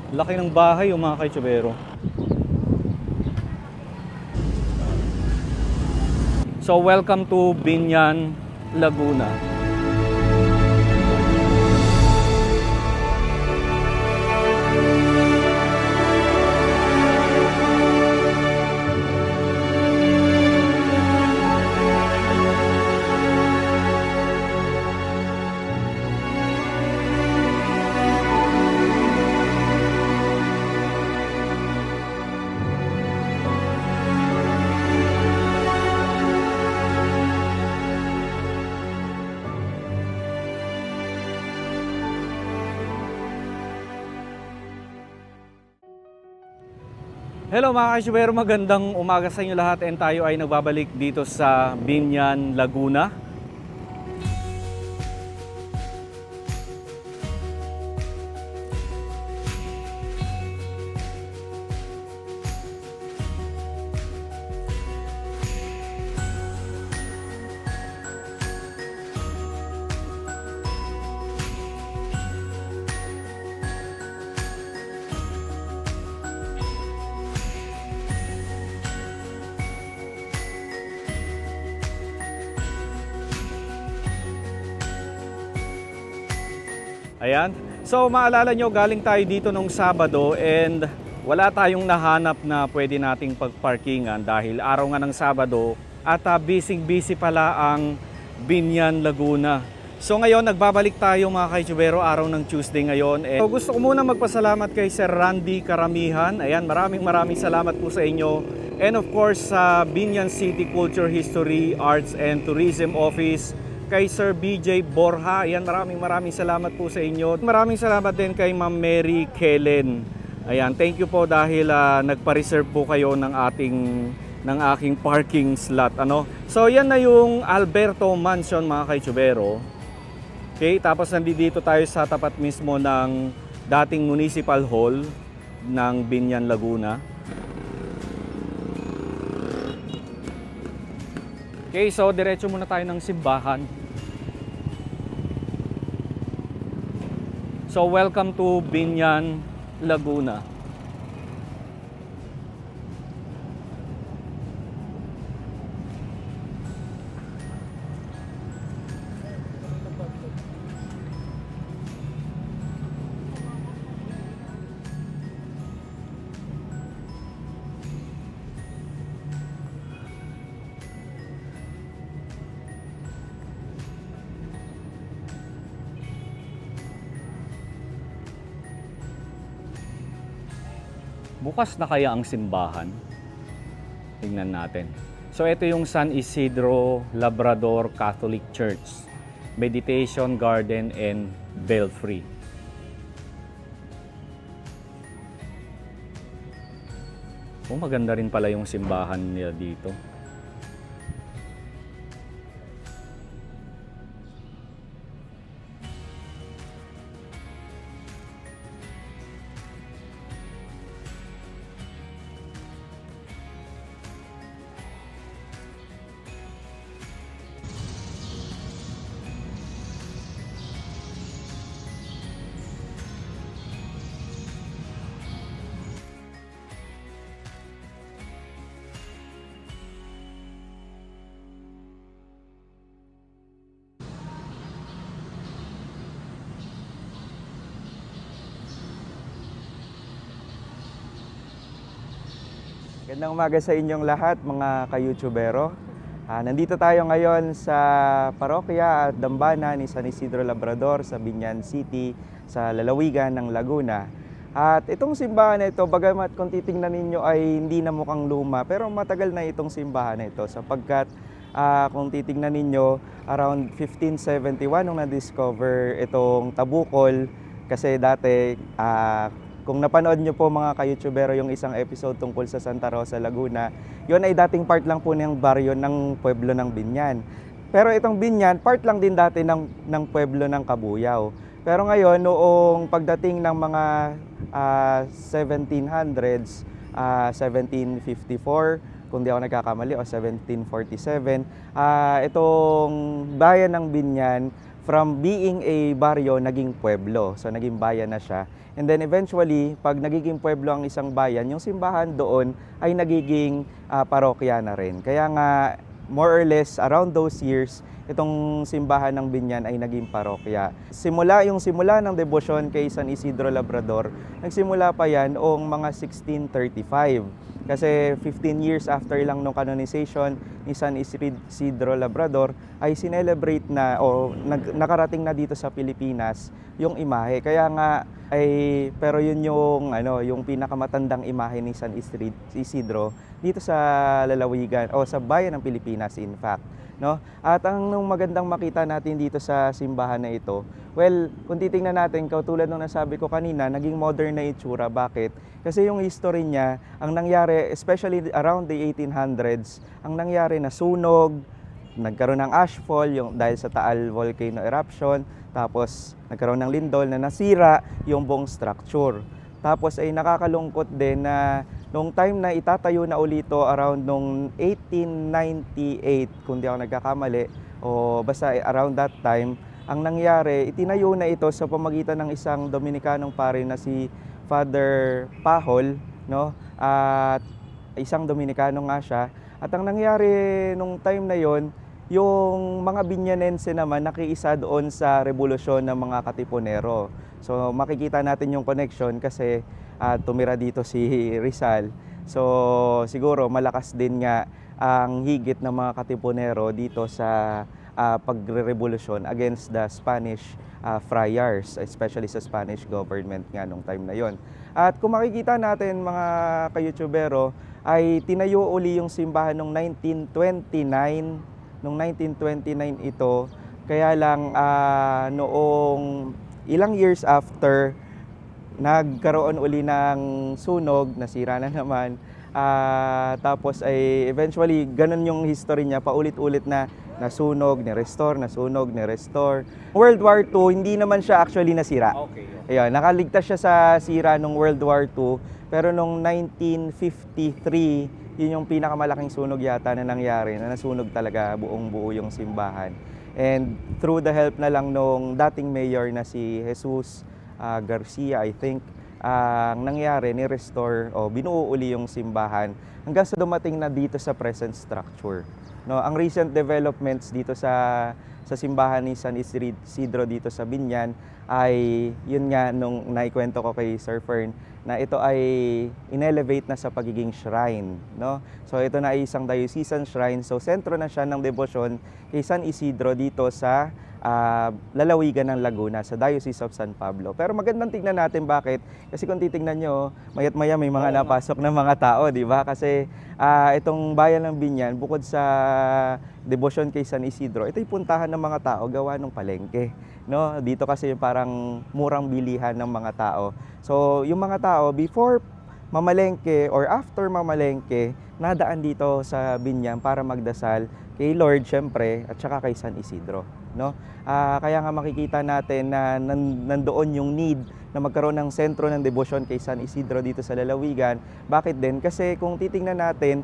Laki ng bahay yung mga kaitsubero. So welcome to Binyan, Laguna. Hello mga kaitsubero, magandang umaga sa inyo lahat and tayo ay nagbabalik dito sa Binyan, Laguna. Ayan. So maalala nyo, galing tayo dito nung Sabado and wala tayong nahanap na pwede nating pagparkingan dahil araw nga ng Sabado at busy pala ang Binyan, Laguna. So ngayon nagbabalik tayo mga kaitsubero, araw ng Tuesday ngayon. So gusto ko muna magpasalamat kay Sir Randy Karamihan. Ayan, maraming salamat po sa inyo. And of course sa Binyan City Culture, History, Arts and Tourism Office, kay Sir BJ Borja. Ayan, maraming salamat po sa inyo. Maraming salamat din kay Ma'am Mary Kellen. Ayan, thank you po dahil nagpa-reserve po kayo ng aking parking slot, ano. So yan na yung Alberto Mansion mga kaitsubero. Okay, tapos nandito tayo sa tapat mismo ng dating Municipal Hall ng Binyan, Laguna. Okay, so diretso muna tayo ng simbahan. So welcome to Binyan, Laguna. Bukas na kaya ang simbahan? Tingnan natin. So ito yung San Isidro Labrador Catholic Church, Meditation Garden and Belfry. Oh, maganda rin pala yung simbahan nila dito. Magandang umaga sa inyong lahat mga ka-YouTubero. Nandito tayo ngayon sa parokya at dambana ni San Isidro Labrador sa Binyan City sa lalawigan ng Laguna. At itong simbahan na ito, bagamat kung titingnan ninyo ay hindi na mukhang luma, pero matagal na itong simbahan na ito sapagkat kung titingnan ninyo, around 1571 nung na-discover itong Tabukol kasi dati kung napanood nyo po mga ka-YouTubero yung isang episode tungkol sa Santa Rosa, Laguna, yun ay dating part lang po ng baryo ng pueblo ng Binyan. Pero itong Binyan, part lang din dati ng pueblo ng Kabuyao. Pero ngayon, noong pagdating ng mga 1700s, 1754, kung di ako nagkakamali, o 1747, itong bayan ng Binyan from being a baryo, naging pueblo. So, naging bayan na siya. And then eventually, pag nagiging pueblo ang isang bayan, yung simbahan doon ay nagiging parokya na rin. Kaya nga, more or less, around those years, itong simbahan ng Binyan ay naging parokya. Yung simula ng debosyon kay San Isidro Labrador, nagsimula pa yan noong mga 1635. Kasi 15 years after lang nung canonization ni San Isidro Labrador ay sinelebrate na o nakarating na dito sa Pilipinas yung imahe. Kaya nga pero yun yung pinakamatandang imahe ni San Isidro dito sa lalawigan o sa bayan ng Pilipinas in fact. No? At ang magandang makita natin dito sa simbahan na ito, well, kung titingnan natin, katulad ng nasabi ko kanina, naging modern na itsura. Bakit? Kasi yung history niya, ang nangyari, especially around the 1800s, ang nangyari na sunog, nagkaroon ng ashfall dahil sa Taal volcano eruption, tapos nagkaroon ng lindol na nasira yung buong structure. Tapos ay nakakalungkot din na nung time na itatayo na ulito around nung 1898, kung di ako nagkakamali, o basta around that time, ang nangyari, itinayo na ito sa pamagitan ng isang Dominicanong pare na si Father Pahol, no? At isang Dominicano nga siya. At ang nangyari nung time na yon, yung mga Binyanense naman nakiisa doon sa revolusyon ng mga Katipunero. So makikita natin yung connection kasi tumira dito si Rizal. So siguro malakas din nga ang higit ng mga Katipunero dito sa pagre-revolusyon against the Spanish friars, especially sa Spanish government nga nung time na yon. At kung makikita natin mga ka-YouTubero, ay tinayo uli yung simbahan noong 1929. Noong 1929 ito, kaya lang noong ilang years after, nagkaroon uli ng sunog, nasira na naman. Tapos ay eventually, ganun yung history niya, paulit-ulit na nasunog, ni-restore, nasunog, ni-restore. World War II, hindi naman siya actually nasira. Okay. Ayun, nakaligtas siya sa sira nung World War II, pero nung 1953, yun yung pinakamalaking sunog yata na nangyari, na nasunog talaga buong-buo yung simbahan. And through the help na lang nung dating mayor na si Jesus Garcia, I think, ang nangyari, ni-restore o binuo uli yung simbahan hanggang sa dumating na dito sa present structure. No, ang recent developments dito sa simbahan ni San Isidro dito sa Binyan ay yun nga nung naikwento ko kay Sir Fern na ito ay inelevate na sa pagiging shrine, no? So ito na ay isang diocesan shrine, so sentro na siya ng debosyon kay San Isidro dito sa lalawigan ng Laguna, sa Diocese of San Pablo. Pero magandang tignan natin bakit, kasi kung titignan nyo, mayat maya may mga napasok na mga tao, di ba? Kasi itong bayan ng Binyan, bukod sa debosyon kay San Isidro, ito'y puntahan ng mga tao gawa ng palengke. No? Dito kasi parang murang bilihan ng mga tao. So yung mga tao, before mamalengke or after mamalengke, nadaan dito sa Binyan para magdasal kay Lord syempre at saka kay San Isidro. No? Kaya nga makikita natin na nandoon yung need na magkaroon ng sentro ng debosyon kay San Isidro dito sa lalawigan. Bakit din? Kasi kung titingnan natin,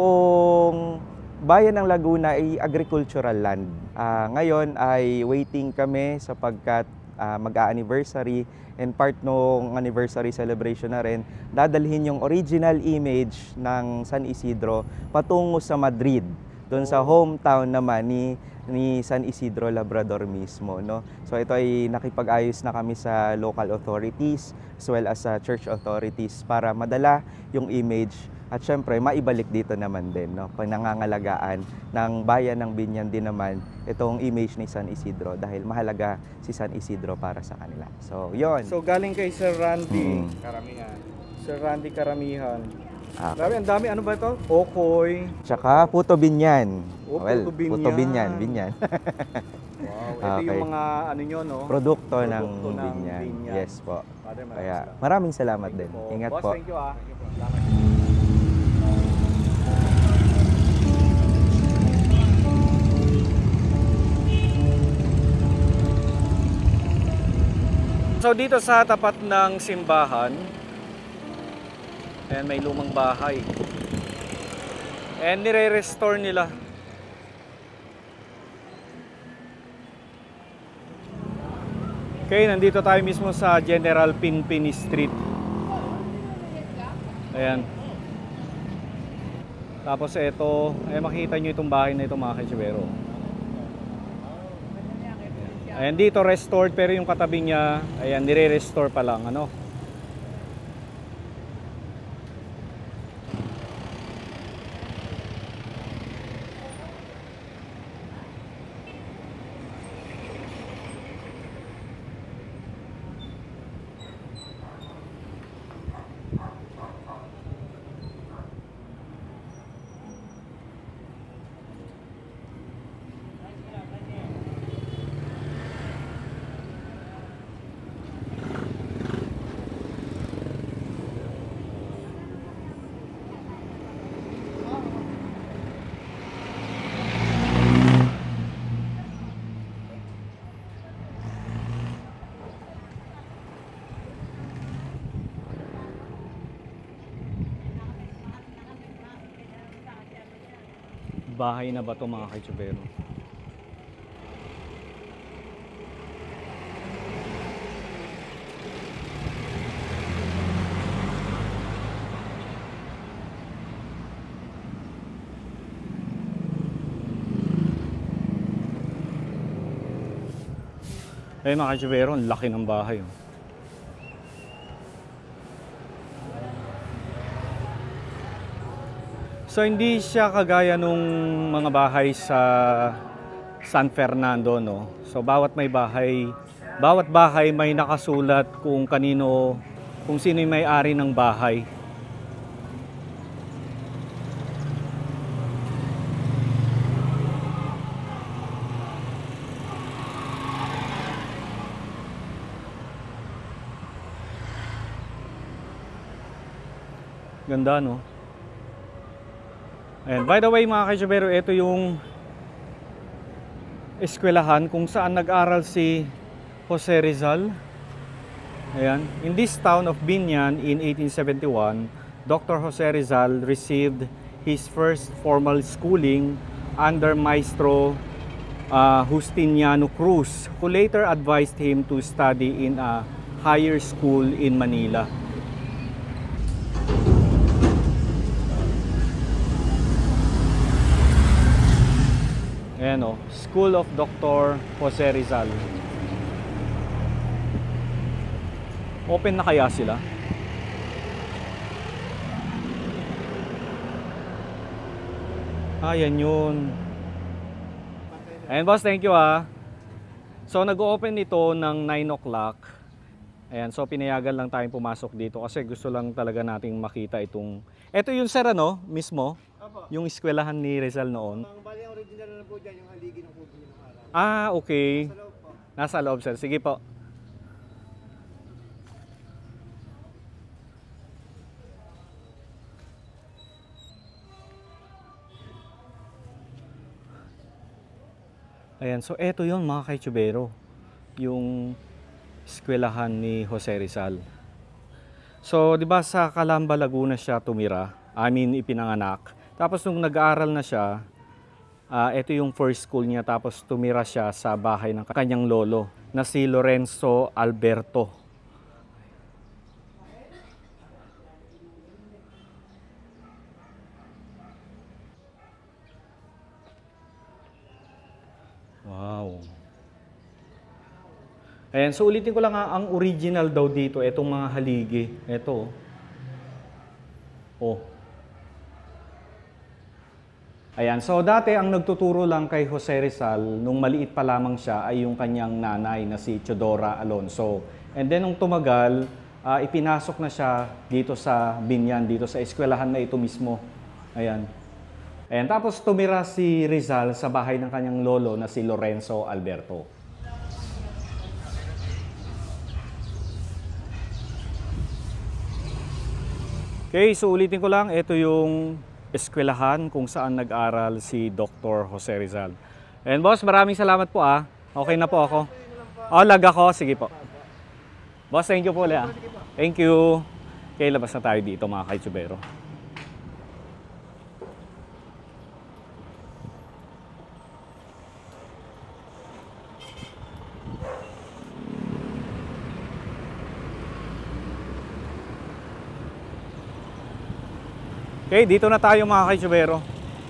yung bayan ng Laguna ay agricultural land. Ngayon ay waiting kami sapagkat mag-a-anniversary and part ng anniversary celebration na rin, dadalhin yung original image ng San Isidro patungo sa Madrid, doon sa hometown naman ni San Isidro Labrador mismo, no? So ito ay nakipag-ayos na kami sa local authorities as well as sa church authorities para madala yung image at syempre maibalik dito naman din, no? Panangangalagaan ng bayan ng Binyan din naman itong image ni San Isidro dahil mahalaga si San Isidro para sa kanila. So yon. So galing kay Sir Randy Karamihan. Sir Randy Karamihan. Grabe, ang dami. Ano ba ito? Okoy. Tsaka Puto Binyan. Puto Binyan. Puto Binyan, Binyan. Wow, ito yung mga ano nyo, no? Produkto ng Binyan. Binyan. Yes po. Father, Kaya maraming salamat din. Ingat Boss, po. thank you ah. So dito sa tapat ng simbahan, and may lumang bahay. And nire-restore nila. Okay, nandito tayo mismo sa General Pinpin Street. Ayan. Tapos ito, makikita nyo itong bahay na ito mga ka-youtubero. Ayan, dito restored pero yung katabi niya, ayan, nire-restore pa lang, ano. Bahay na ba ito mga ka-youtubero? Ay mga ka-youtubero, ang laki ng bahay. Oh. So hindi siya kagaya nung mga bahay sa San Fernando, no. So bawat bahay may nakasulat kung kanino, kung sino yung may-ari ng bahay. Ganda, no? And by the way mga ka-youtubero, ito yung eskwelahan kung saan nag-aral si Jose Rizal. Ayan. In this town of Biñan in 1871, Dr. Jose Rizal received his first formal schooling under Maestro Justiniano Cruz, who later advised him to study in a higher school in Manila. Ayan o, School of Dr. Jose Rizal. Open na kaya sila? Ayan yun. Ayan boss, thank you ah. So nag-open ito ng 9 o'clock. Ayan, so pinayagan lang tayong pumasok dito kasi gusto lang talaga nating makita itong... Ito yung sir ano, mismo? Opo. Yung eskwelahan ni Rizal noon. Ang bali ang original na po dyan, yung haligi ng puso ng araw. Ah, okay. Nasa loob po. Nasa loob sir, sige po. Ayan, so eto yun mga ka-youtubero, yung eskwelahan ni Jose Rizal. So, di ba sa Calamba, Laguna siya tumira, ipinanganak. Tapos nung nag-aaral na siya, ito yung first school niya, tapos tumira siya sa bahay ng kanyang lolo na si Lorenzo Alberto. Wow. Ayan, so ulitin ko lang ang original daw dito, itong mga haligi. Ito. Oh. Ayan, so dati ang nagtuturo lang kay Jose Rizal, nung maliit pa lamang siya, ay yung kanyang nanay na si Teodora Alonso. And then nung tumagal, ipinasok na siya dito sa Biñan, dito sa eskwelahan na ito mismo. Ayan. Ayan, tapos tumira si Rizal sa bahay ng kanyang lolo na si Lorenzo Alberto. Okay, so ulitin ko lang, ito yung eskwelahan kung saan nag-aral si Dr. Jose Rizal. And boss, maraming salamat po ah. Okay na po ako. Oh, lag ako. Sige po. Boss, thank you po ulit ah. Thank you. Okay, labas na tayo dito mga ka-youtubero. Okay, dito na tayo mga ka-YouTubero.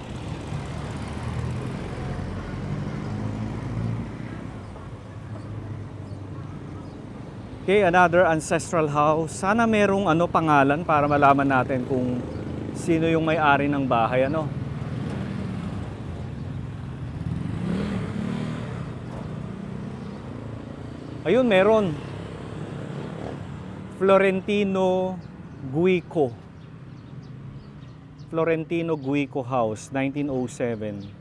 Okay, another ancestral house. Sana merong pangalan para malaman natin kung sino yung may-ari ng bahay, Ayun, meron. Florentino Guico. Florentino Guico House, 1907.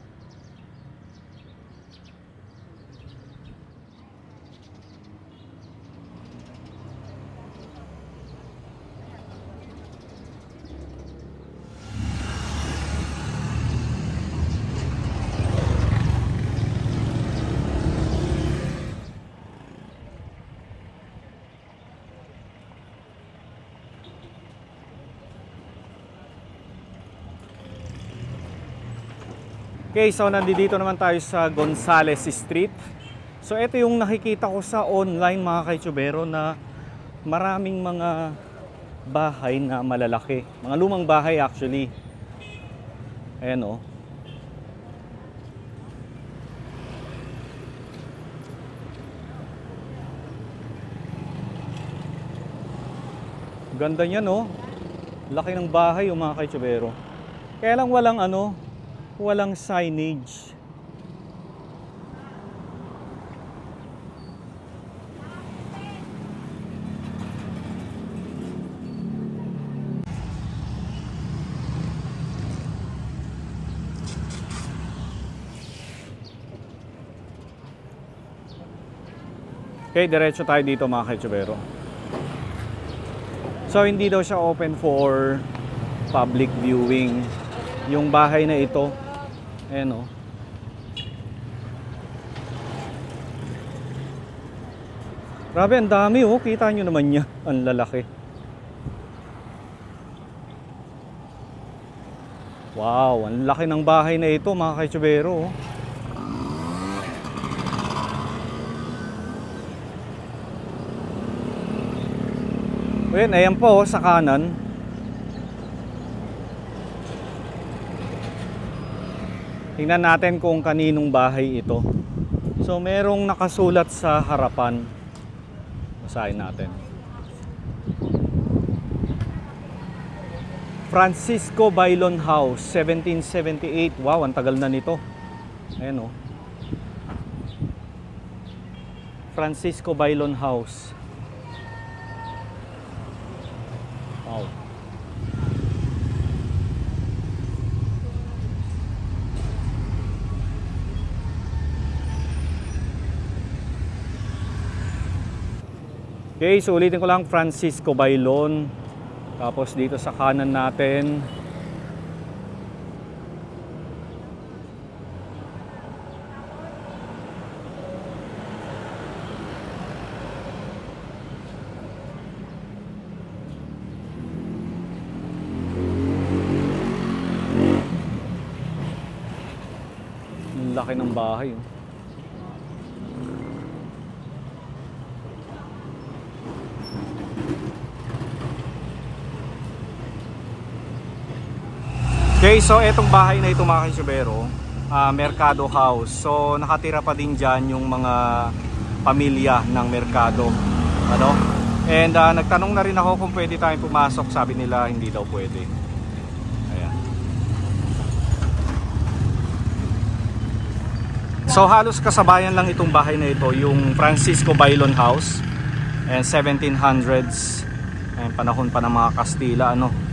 Okay, so nandito naman tayo sa Gonzales Street. So ito yung nakikita ko sa online mga ka-YouTubero na maraming mga bahay na malalaki. Mga lumang bahay actually. Ayan o. Ganda niyan o. Laki ng bahay yung mga ka-YouTubero. Kaya lang walang walang signage. Okay, diretso tayo dito mga ka-YouTubero. So hindi daw siya open for public viewing yung bahay na ito. Ayan o. Grabe, ang dami o. Kita nyo naman niya. Ang lalaki. Wow, ang laki ng bahay na ito mga ka-YouTubero. Ayan po sa kanan. Tingnan natin kung kaninong bahay ito. So merong nakasulat sa harapan. Basahin natin. Francisco Bailon House, 1778. Wow, ang tagal na nito. Ayan o. Francisco Bailon House. Wow. Okay, so ulitin ko lang, Francisco Bailon. Tapos dito sa kanan natin, laki ng bahay. Okay, so etong bahay na ito mga ka-YouTubero, Mercado House. So nakatira pa din dyan yung mga pamilya ng Mercado. And nagtanong na rin ako kung pwede tayong pumasok. Sabi nila hindi daw pwede. Ayan. So halos kasabayan lang itong bahay na ito, yung Francisco Bailon House. And 1700s. Ayan, panahon pa ng mga Kastila,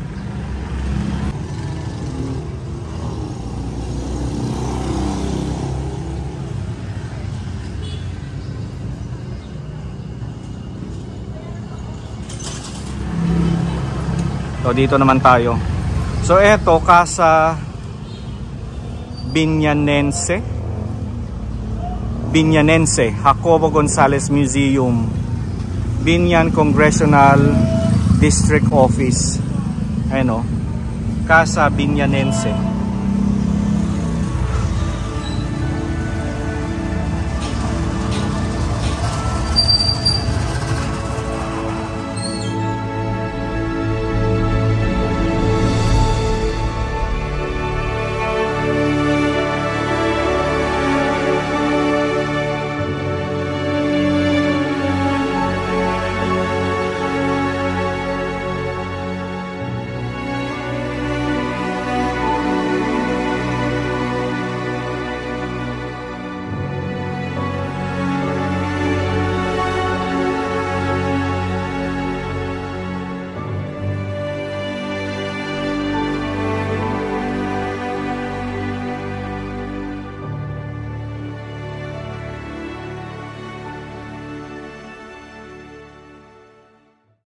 So dito naman tayo. So eto, Casa Binyanense, Jacobo Gonzales Museum, Binyan Congressional District Office. Ayan o, Casa Binyanense.